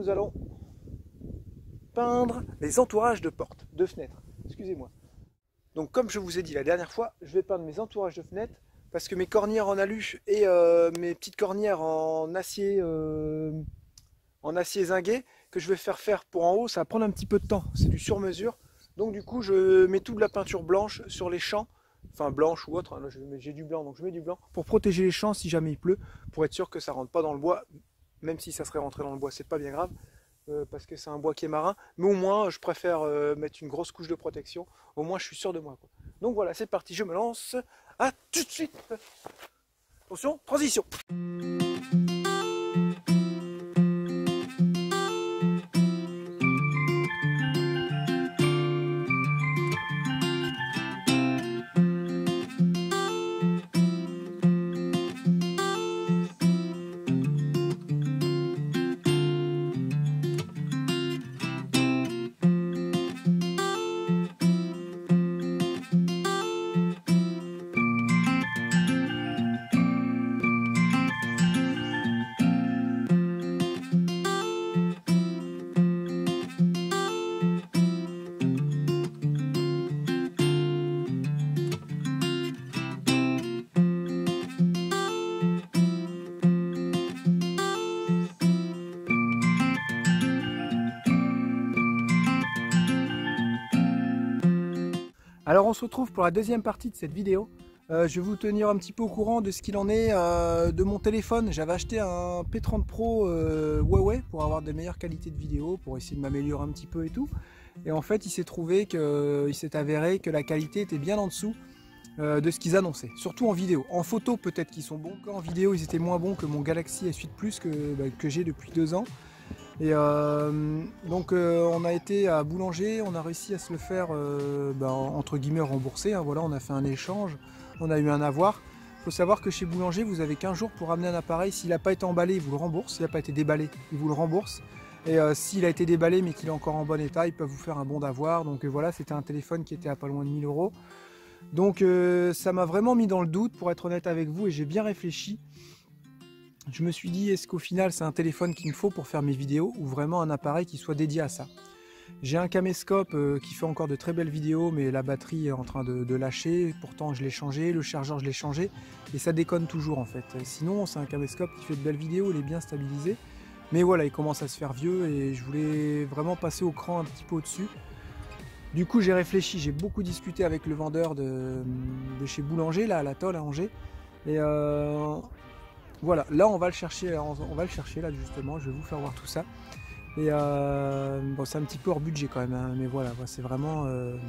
nous allons peindre les entourages de portes, de fenêtres. Excusez-moi. Donc comme je vous ai dit la dernière fois, je vais peindre mes entourages de fenêtres parce que mes cornières en alu et mes petites cornières en acier zingué que je vais faire pour en haut, ça va prendre un petit peu de temps. C'est du sur-mesure. Donc du coup, je mets toute la peinture blanche sur les champs, enfin blanche ou autre. Là, j'ai du blanc, donc je mets du blanc pour protéger les champs si jamais il pleut, pour être sûr que ça rentre pas dans le bois. Même si ça serait rentré dans le bois, c'est pas bien grave. Parce que c'est un bois qui est marin, mais au moins je préfère mettre une grosse couche de protection, au moins je suis sûr de moi, quoi. Donc voilà, c'est parti, je me lance, à tout de suite. Attention, transition. Alors on se retrouve pour la deuxième partie de cette vidéo. Je vais vous tenir un petit peu au courant de ce qu'il en est de mon téléphone. J'avais acheté un P30 Pro Huawei pour avoir de meilleures qualités de vidéo, pour essayer de m'améliorer un petit peu et tout. Et en fait il s'est avéré que la qualité était bien en dessous de ce qu'ils annonçaient, surtout en vidéo. En photo peut-être qu'ils sont bons, en vidéo ils étaient moins bons que mon Galaxy S8 Plus que j'ai depuis 2 ans. Et donc on a été à Boulanger, on a réussi à se le faire entre guillemets rembourser, hein, voilà, on a fait un échange, on a eu un avoir. Il faut savoir que chez Boulanger vous avez 15 jours pour ramener un appareil, s'il n'a pas été emballé il vous le rembourse, s'il n'a pas été déballé il vous le rembourse. Et s'il a été déballé mais qu'il est encore en bon état, ils peuvent vous faire un bon d'avoir. Donc voilà, c'était un téléphone qui était à pas loin de 1000 €. Donc ça m'a vraiment mis dans le doute pour être honnête avec vous et j'ai bien réfléchi. Je me suis dit, est-ce qu'au final c'est un téléphone qu'il me faut pour faire mes vidéos ou vraiment un appareil qui soit dédié à ça? J'ai un caméscope qui fait encore de très belles vidéos, mais la batterie est en train de lâcher. Pourtant je l'ai changé, le chargeur je l'ai changé et ça déconne toujours en fait. Sinon c'est un caméscope qui fait de belles vidéos, il est bien stabilisé. Mais voilà, il commence à se faire vieux et je voulais vraiment passer au cran un petit peu au-dessus. Du coup j'ai réfléchi, j'ai beaucoup discuté avec le vendeur de chez Boulanger, là à l'Atoll à Angers. Et voilà, là on va le chercher là justement, je vais vous faire voir tout ça. Et bon, c'est un petit peu hors budget quand même, hein, mais voilà, c'est vraiment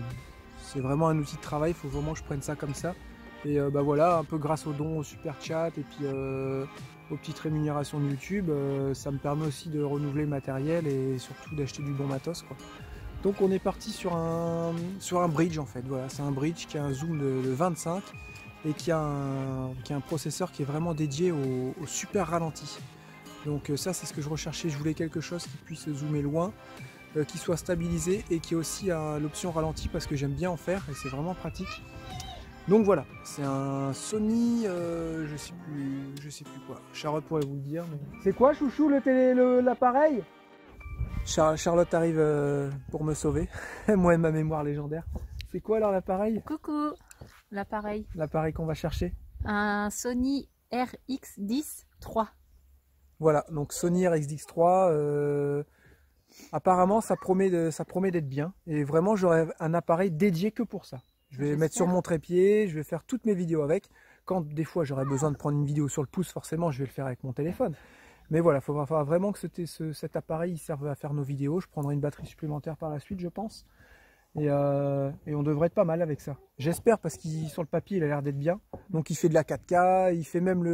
un outil de travail, il faut vraiment que je prenne ça comme ça. Et voilà, un peu grâce aux dons, au super chat et puis aux petites rémunérations de YouTube, ça me permet aussi de renouveler le matériel et surtout d'acheter du bon matos, quoi. Donc on est parti sur un bridge en fait, voilà, c'est un bridge qui a un zoom de 25 et qui a un processeur qui est vraiment dédié au super ralenti. Donc ça c'est ce que je recherchais, je voulais quelque chose qui puisse zoomer loin, qui soit stabilisé et qui ait aussi l'option ralenti parce que j'aime bien en faire et c'est vraiment pratique. Donc voilà, c'est un Sony, je sais plus quoi, Charlotte pourrait vous le dire. Mais... C'est quoi chouchou l'appareil? Charlotte arrive pour me sauver, moi et ma mémoire légendaire. C'est quoi alors l'appareil? Coucou, l'appareil. L'appareil qu'on va chercher? Un Sony RX10 III. Voilà, donc Sony RX10 III, apparemment ça promet d'être bien. Et vraiment j'aurai un appareil dédié que pour ça. Je vais mettre sur mon trépied, je vais faire toutes mes vidéos avec. Quand des fois j'aurai besoin de prendre une vidéo sur le pouce, forcément je vais le faire avec mon téléphone. Mais voilà, il faudra vraiment que cet appareil serve à faire nos vidéos. Je prendrai une batterie supplémentaire par la suite, je pense. Et on devrait être pas mal avec ça. J'espère parce qu'il sur le papier il a l'air d'être bien. Donc il fait de la 4K, il fait même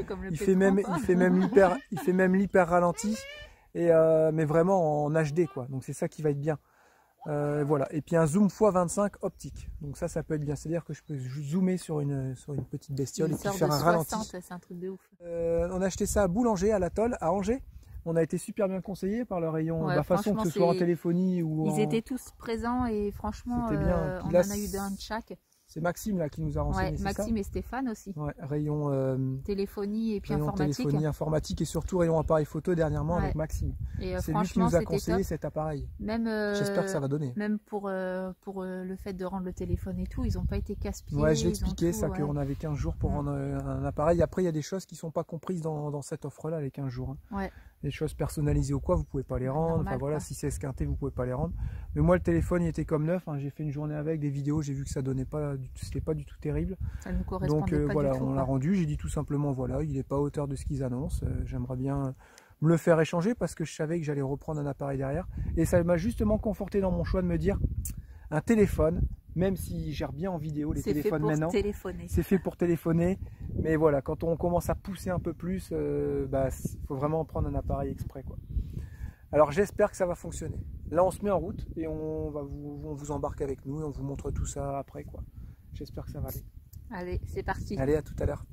l'hyper ralenti. Et mais vraiment en HD quoi. Donc c'est ça qui va être bien. Voilà. Et puis un zoom x25 optique. Donc ça peut être bien. C'est-à-dire que je peux zoomer sur une petite bestiole et puis faire un ralenti. C'est un truc de ouf. On a acheté ça à Boulanger, à l'Atoll, à Angers. On a été super bien conseillés par le rayon, ouais, façon que ce soit en téléphonie ou Ils étaient tous présents et franchement, bien. on en a eu d'un de chaque. C'est Maxime là qui nous a renseigné. Ouais, Maxime et Stéphane aussi. Ouais, rayon téléphonie et puis rayon informatique. Téléphonie, informatique et surtout rayon appareil photo dernièrement avec Maxime. Et c'est lui qui nous a conseillé cet appareil. J'espère que ça va donner. Même pour le fait de rendre le téléphone et tout, ils n'ont pas été casse-pieds. Ouais, je l'expliquais ça, qu'on avait 15 jours pour rendre un appareil. Après, il y a des choses qui ne sont pas comprises dans cette offre-là, les 15 jours. Hein. Ouais. Les choses personnalisées ou quoi, vous pouvez pas les rendre. Normal, enfin voilà, quoi. si c'est esquinté, vous pouvez pas les rendre. Mais moi, le téléphone, il était comme neuf. Hein. J'ai fait une journée avec, des vidéos, j'ai vu que ça donnait pas, c'était pas du tout terrible. Ça nous correspondait Donc pas voilà, du tout, on l'a rendu. J'ai dit tout simplement, voilà, il n'est pas à hauteur de ce qu'ils annoncent. J'aimerais bien me le faire échanger parce que je savais que j'allais reprendre un appareil derrière. Et ça m'a justement conforté dans mon choix de me dire, un téléphone, même s'il gère bien en vidéo les téléphones maintenant, c'est fait pour téléphoner. Mais voilà, quand on commence à pousser un peu plus, faut vraiment prendre un appareil exprès, quoi. Alors j'espère que ça va fonctionner. Là on se met en route et on vous embarque avec nous et on vous montre tout ça après, quoi. J'espère que ça va aller. Allez, c'est parti. Allez, à tout à l'heure.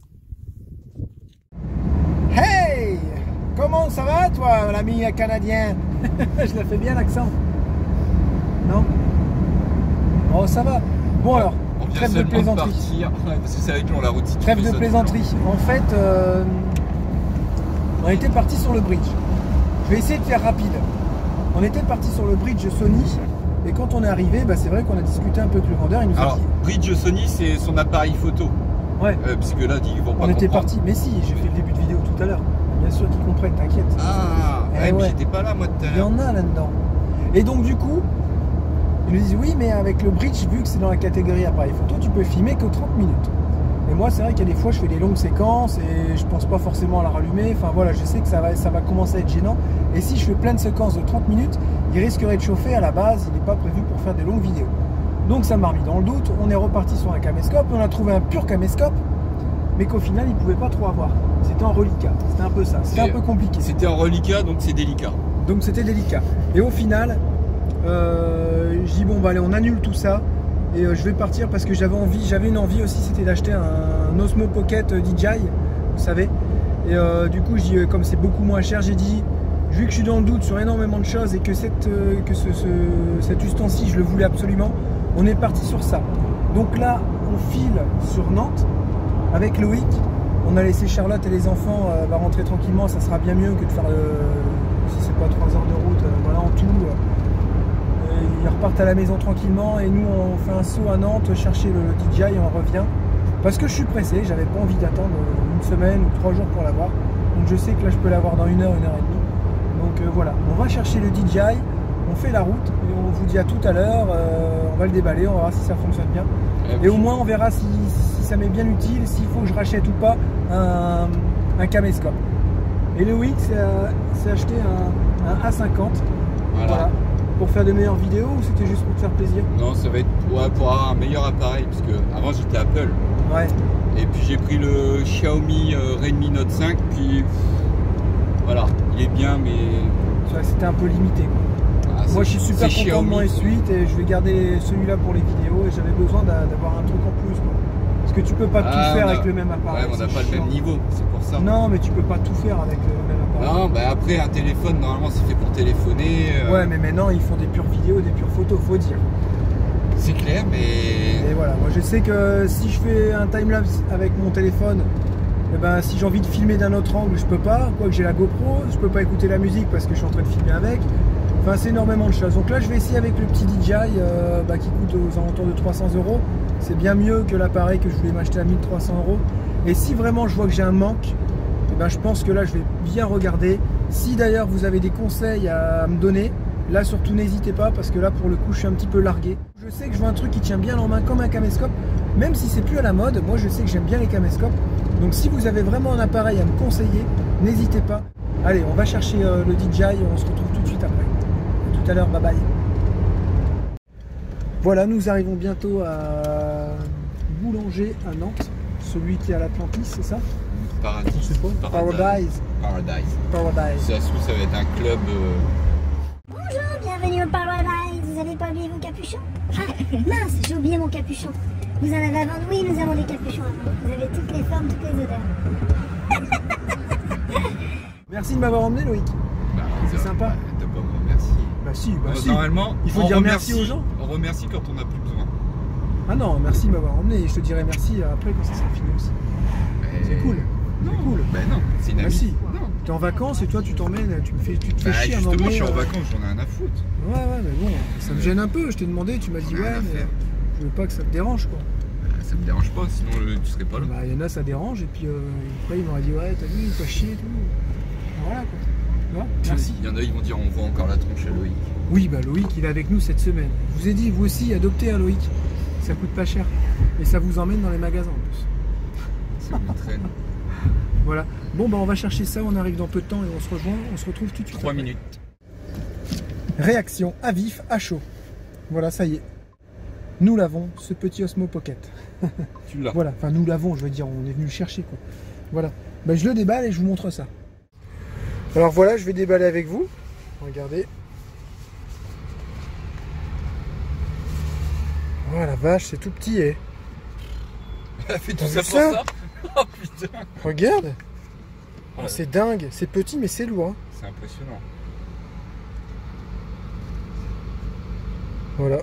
Hey! Comment ça va toi, l'ami canadien? Je la fais bien l'accent. Non? Oh, ça va. Bon alors, trêve de plaisanterie. Ouais, parce que c'est avec long la route. Si trêve de plaisanterie. En fait, on était parti sur le bridge. Je vais essayer de faire rapide. On était parti sur le bridge Sony. Et quand on est arrivé, c'est vrai qu'on a discuté un peu avec le vendeur. Il nous a dit... bridge Sony, c'est son appareil photo. Ouais. Puisque là, ils vont pas. On était parti. Mais si, j'ai fait le début de vidéo tout à l'heure. Bien sûr qu'ils comprennent, t'inquiète. Ah, ouais, mais j'étais pas là moi tout à l'heure. Il y en a là-dedans. Et donc du coup, ils nous disent oui, mais avec le bridge, vu que c'est dans la catégorie appareil photo, tu peux filmer que 30 minutes. Et moi, c'est vrai qu'il y a des fois, je fais des longues séquences et je pense pas forcément à la rallumer. Enfin voilà, je sais que ça va commencer à être gênant. Et si je fais plein de séquences de 30 minutes, il risquerait de chauffer à la base. Il n'est pas prévu pour faire des longues vidéos. Donc ça m'a remis dans le doute. On est reparti sur un caméscope. On a trouvé un pur caméscope, mais qu'au final, il ne pouvait pas trop avoir. C'était en reliquat. C'était un peu ça. C'était un peu compliqué. C'était en reliquat, donc c'est délicat. Donc c'était délicat. Et au final, je dis bon, allez, on annule tout ça. Et je vais partir parce que j'avais une envie aussi, c'était d'acheter un Osmo Pocket DJI, vous savez. Et du coup, comme c'est beaucoup moins cher, j'ai dit, vu que je suis dans le doute sur énormément de choses et que cet ustensile, je le voulais absolument, on est parti sur ça. Donc là, on file sur Nantes avec Loïc. On a laissé Charlotte et les enfants rentrer tranquillement, ça sera bien mieux que de faire, si c'est pas 3 heures de route, voilà, en tout. Ils repartent à la maison tranquillement et nous on fait un saut à Nantes chercher le DJI et on revient parce que je suis pressé, j'avais pas envie d'attendre une semaine ou 3 jours pour l'avoir, donc je sais que là je peux l'avoir dans 1 heure, 1 heure et demie. Donc voilà, on va chercher le DJI, on fait la route et on vous dit à tout à l'heure, on va le déballer, on verra si ça fonctionne bien et au moins on verra si ça m'est bien utile, s'il faut que je rachète ou pas un caméscope. Et Loïc s'est acheté un A50, voilà. Pour faire de meilleures vidéos ou c'était juste pour te faire plaisir? Non, ça va être pour avoir un meilleur appareil, parce que avant j'étais Apple. Ouais. Et puis j'ai pris le Xiaomi Redmi Note 5, puis voilà, il est bien, mais c'était un peu limité, quoi. Moi je suis super content de mon S8 et je vais garder celui-là pour les vidéos et j'avais besoin d'avoir un truc en plus, quoi. Parce que tu peux pas tout faire avec le même appareil. Ouais, on n'a pas le même niveau, c'est pour ça. Non, mais tu peux pas tout faire avec le même appareil. Non, après un téléphone, normalement c'est fait pour téléphoner. Ouais, mais maintenant ils font des pures vidéos, des pures photos, faut dire. C'est clair, mais... Et voilà, moi je sais que si je fais un timelapse avec mon téléphone, si j'ai envie de filmer d'un autre angle, je peux pas. Quoique j'ai la GoPro, je peux pas écouter la musique parce que je suis en train de filmer avec. Enfin, c'est énormément de choses. Donc là, je vais essayer avec le petit DJI qui coûte aux alentours de 300 €. C'est bien mieux que l'appareil que je voulais m'acheter à 1300 €. Et si vraiment je vois que j'ai un manque, je pense que là, je vais bien regarder. Si d'ailleurs vous avez des conseils à me donner, là surtout n'hésitez pas parce que là, pour le coup, je suis un petit peu largué. Je sais que je veux un truc qui tient bien en main comme un caméscope, même si c'est plus à la mode. Moi, je sais que j'aime bien les caméscopes. Donc si vous avez vraiment un appareil à me conseiller, n'hésitez pas. Allez, on va chercher le DJI et on se retrouve tout de suite après. Tout à l'heure, bye bye. Voilà, nous arrivons bientôt à Boulanger à Nantes, celui qui est à l'Atlantis, c'est ça? Paradis. Je sais pas. Paradise. Ça va être un club. Bonjour, bienvenue au Paradise. Vous avez pas oublié vos capuchons? Ah, mince, j'ai oublié mon capuchon. Vous en avez à vendre? Oui, nous avons des capuchons à vendre. Vous avez toutes les formes, toutes les odeurs. Merci de m'avoir emmené, Loïc. C'est sympa. T'as pas à me remercier. Si, si. Normalement, il faut dire merci aux gens. On remercie quand on n'a plus besoin. Ah non, merci de m'avoir emmené. Et je te dirai merci après quand ça sera fini aussi. C'est cool. Non, C'est cool. Ben non, c'est une amie. Merci. Non. T'es en vacances et toi tu t'emmènes, tu te fais Bah, chier à justement, je m'emmener. suis en vacances, j'en ai rien à foutre. Ouais, mais bon, ça me gêne un peu. Je t'ai demandé, tu m'as dit Rien ouais, à mais faire. je veux pas que ça te dérange quoi. Ça me dérange pas, sinon tu serais pas là. Bah, il y en a, ça dérange, et puis après, il m'aurait dit, ouais, t'as vu, il fait chier et tout. Voilà, quoi. Tu vois, merci. Il y en a, ils vont dire, on voit encore la tronche à Loïc. Oui, bah, Loïc, il est avec nous cette semaine. Je vous ai dit, vous aussi, adoptez un Loïc. Ça coûte pas cher. Et ça vous emmène dans les magasins, en plus. C'est où il traîne. Voilà. Bon, bah, on va chercher ça, on arrive dans peu de temps, et on se rejoint, on se retrouve tout de suite. 3 après. minutes. Réaction à vif, à chaud. Voilà, ça y est. Nous l'avons, ce petit Osmo Pocket. Tu l'as. Voilà, enfin nous l'avons, je veux dire, on est venu le chercher quoi. Voilà, ben, je le déballe et je vous montre ça. Alors voilà, je vais déballer avec vous. Regardez. Oh la vache, c'est tout petit, eh. Elle a fait tout T'as ça vu pour ça ça. Oh putain. Regarde. Oh, Ouais. c'est dingue, c'est petit mais c'est lourd. Hein. C'est impressionnant. Voilà.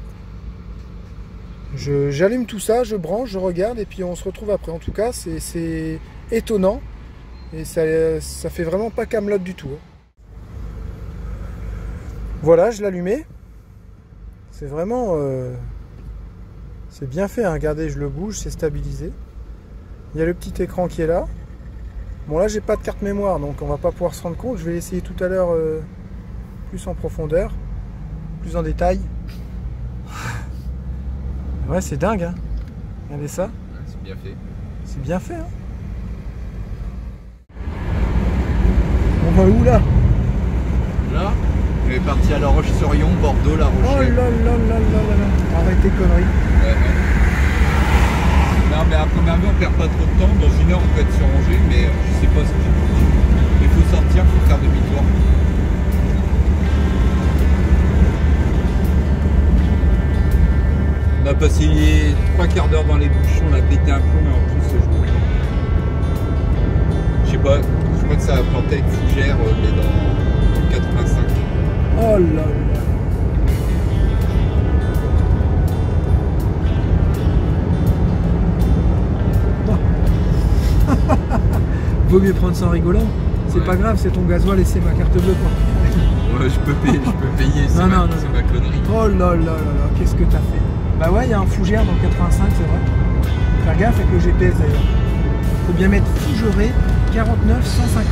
J'allume tout ça, je branche, je regarde et puis on se retrouve après. En tout cas, c'est étonnant et ça fait vraiment pas Camelot du tout. Hein. Voilà, je l'allumais. C'est vraiment... c'est bien fait, hein. Regardez, je le bouge, c'est stabilisé. Il y a le petit écran qui est là. Bon là, j'ai pas de carte mémoire, donc on va pas pouvoir se rendre compte. Je vais l'essayer tout à l'heure plus en profondeur, plus en détail. Ouais, c'est dingue, hein. Regardez ça. Ouais, c'est bien fait. C'est bien fait, hein. On va où là? Là, je vais partir à La Roche-sur-Yon, Bordeaux, La Oh là Rochelle. là là là là là. Arrête tes conneries. Ouais, ouais. Non, mais à première vue, on perd pas trop de temps. Dans une heure, on peut être sur Angers, mais je sais pas ce qu'il faut. Il faut sortir, il faut faire demi-tour. On a passé les 3 quarts d'heure dans les bouchons, on a pété un plomb, mais en plus, je sais pas, je crois que ça a planté avec fougère, mais dans 85. Oh là là. Vaut mieux prendre ça en rigolant. C'est Ouais. pas grave, c'est ton gasoil et c'est ma carte bleue quoi. Ouais, je peux payer, c'est Non, non, non, c'est non. ma connerie. Oh là là là là, qu'est-ce que t'as fait? Bah ouais, il y a un fougère dans le 85, c'est vrai. Faire gaffe avec le GPS d'ailleurs. Faut bien mettre Fougeré 49 150.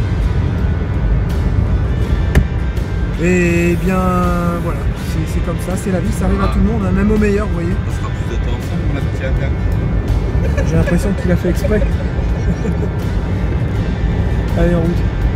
Et bien voilà, c'est comme ça, c'est la vie, ça arrive à tout le monde, hein, même au meilleur, vous voyez. On sera plus de temps ensemble, ma petite Anna. J'ai l'impression qu'il a fait exprès. Allez, en route.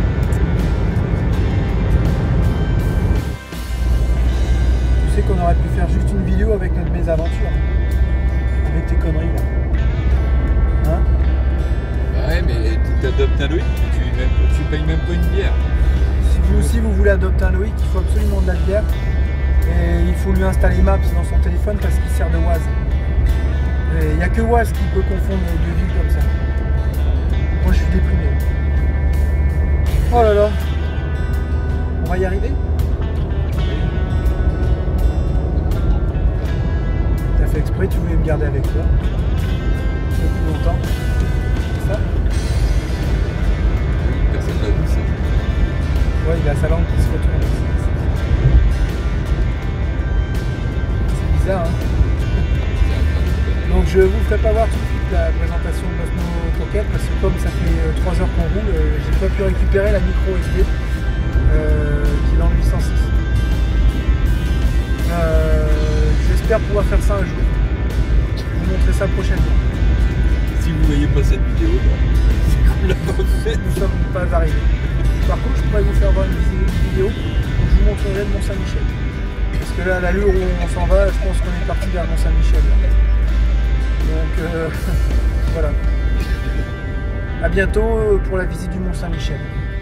Tu sais qu'on aurait pu faire juste une vidéo avec notre mésaventure. Avec tes conneries là. Hein? Ouais, mais tu adoptes un Loïc, tu payes même pas une bière. Si vous aussi vous voulez adopter un Loïc, il faut absolument de la bière. Et il faut lui installer Maps dans son téléphone parce qu'il sert de Waze. Et il n'y a que Waze qui peut confondre deux villes comme ça. Moi je suis déprimé. Oh là là. On va y arriver? T'as fait exprès, tu voulais me garder avec toi. Depuis longtemps. C'est ça? Personne n'a vu ça. Ouais, il a sa langue qui se retourne. C'est bizarre, hein? Donc je vous ferai pas voir tout de suite la présentation de l'Osmo Pocket parce que comme ça fait 3 heures qu'on roule, j'ai pas pu récupérer la micro SD qui est dans le 806. J'espère pouvoir faire ça un jour. Je vais vous montrer ça prochainement. Si vous voyez pas cette vidéo, c'est qu'on l'a pas fait. Nous sommes pas arrivés. Par contre, je pourrais vous faire voir une vidéo où je vous montrerai le Mont-Saint-Michel. Parce que là, à l'allure où on s'en va, je pense qu'on est parti vers le Mont-Saint-Michel. Donc voilà. A bientôt pour la visite du Mont-Saint-Michel.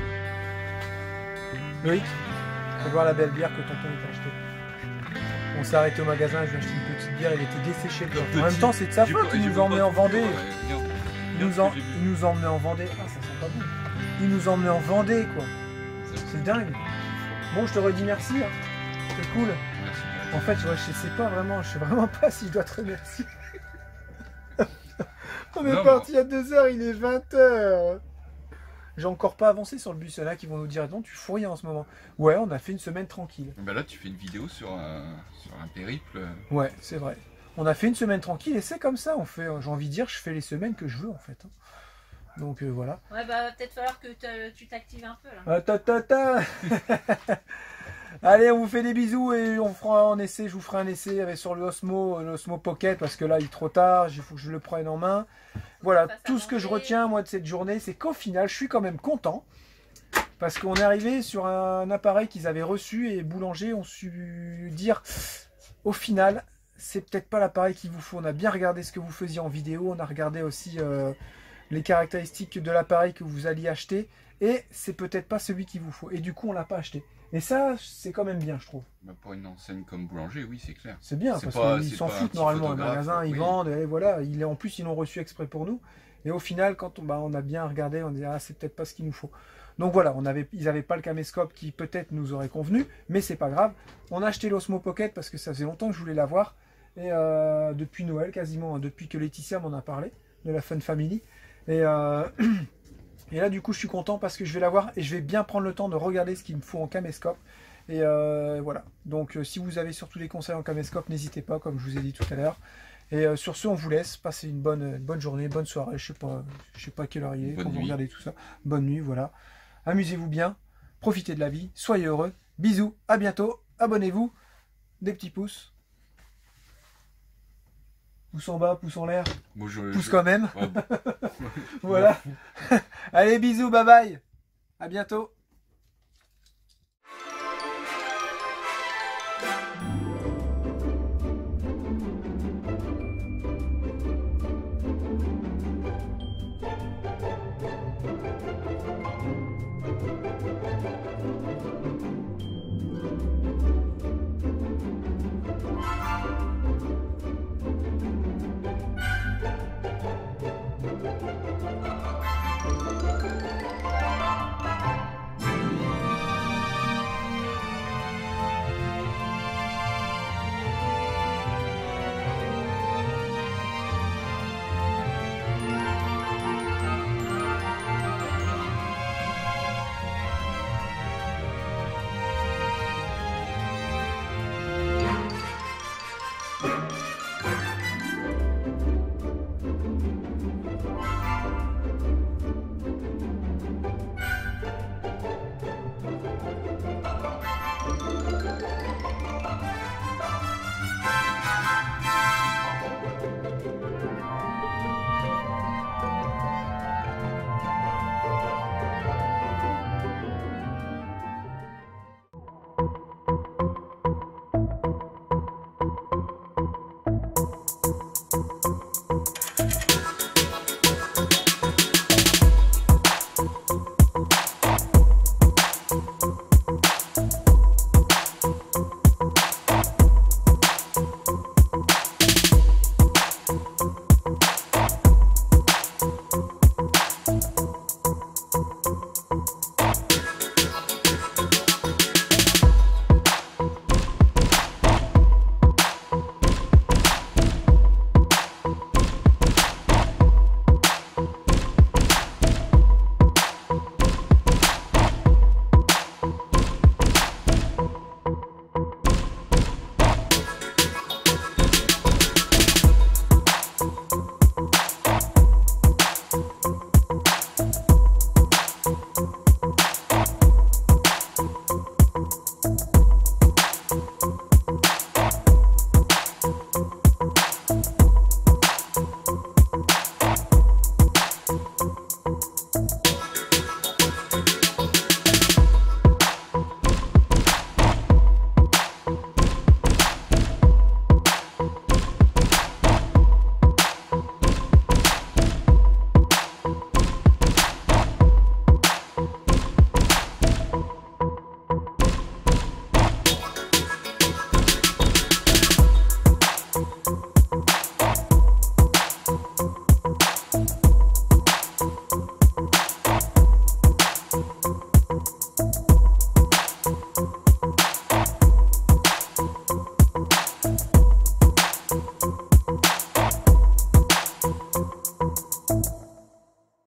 Loïc, je vais voir la belle bière que tonton t'a achetée. On s'est arrêté au magasin, je lui ai acheté une petite bière, il était desséché dedans. En même temps, c'est de sa faute, il nous emmenait en Vendée. Il nous emmenait en Vendée. Ah, ça sent pas bon. Il nous emmenait en Vendée, quoi. C'est dingue. Bon, je te redis merci. Hein. C'est cool. En fait, je sais pas vraiment, je sais vraiment pas si je dois te remercier. On est Non, parti à 2h, il est 20h. J'ai encore pas avancé sur le bus. Il y en a qui vont nous dire non, tu fous rien en ce moment. Ouais, on a fait une semaine tranquille. Bah là, tu fais une vidéo sur un périple. Ouais, c'est vrai. On a fait une semaine tranquille et c'est comme ça. On fait, j'ai envie de dire, je fais les semaines que je veux en fait. Donc voilà. Ouais, bah peut-être falloir que tu t'actives un peu là. Ah, Allez, on vous fait des bisous et on fera un essai. Je vous ferai un essai avec, sur l'Osmo Pocket parce que là il est trop tard. Il faut que je le prenne en main. Voilà, tout ce que je retiens moi de cette journée, c'est qu'au final, je suis quand même content parce qu'on est arrivé sur un appareil qu'ils avaient reçu et Boulanger ont su dire au final, c'est peut-être pas l'appareil qu'il vous faut. On a bien regardé ce que vous faisiez en vidéo, on a regardé aussi les caractéristiques de l'appareil que vous alliez acheter et c'est peut-être pas celui qu'il vous faut. Et du coup, on l'a pas acheté. Et ça, c'est quand même bien, je trouve. Bah pour une enseigne comme Boulanger, oui, c'est clair. C'est bien, parce qu'ils s'en foutent normalement. Un magasin, ils vendent, et voilà. En plus, ils l'ont reçu exprès pour nous. Et au final, quand on a bien regardé, on dit ah, c'est peut-être pas ce qu'il nous faut. Donc voilà, ils n'avaient pas le caméscope qui peut-être nous aurait convenu, mais c'est pas grave. On a acheté l'Osmo Pocket parce que ça faisait longtemps que je voulais l'avoir. Et depuis Noël, quasiment, depuis que Laetitia m'en a parlé, de la Fun Family. Et là, du coup, je suis content parce que je vais l'avoir et je vais bien prendre le temps de regarder ce qu'il me faut en caméscope. Et voilà. Donc, si vous avez surtout des conseils en caméscope, n'hésitez pas, comme je vous ai dit tout à l'heure. Et sur ce, on vous laisse. Passez une bonne journée, bonne soirée. Je sais pas à quelle heure il est quand vous regardez tout ça. Bonne nuit, voilà. Amusez-vous bien. Profitez de la vie. Soyez heureux. Bisous. À bientôt. Abonnez-vous. Des petits pouces. Pouce en bas, pouce en l'air. Bon, pouce quand même. Ouais. Voilà. Allez, bisous, bye bye. À bientôt.